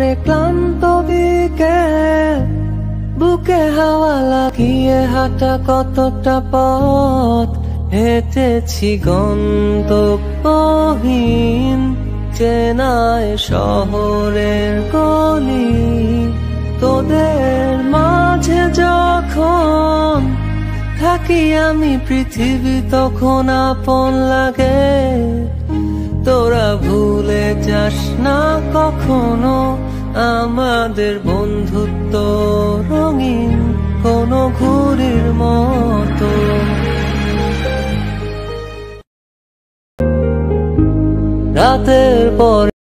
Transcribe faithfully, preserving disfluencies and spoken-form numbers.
পরে ক্লান্ত বিকেল, বুকে হাওয়া লাগিয়ে হাঁটা কতটা পথ হেঁটেছি গন্তব্যহীন চেনায় শহরের গলি। তোদের মাঝে যখন থাকি আমি পৃথিবী তখন আপন লাগে। তোরা ভুলে যাস না কখনো আমাদের বন্ধুত্ব রঙিন কোনো ঘুড়ির মতো। রাতের পর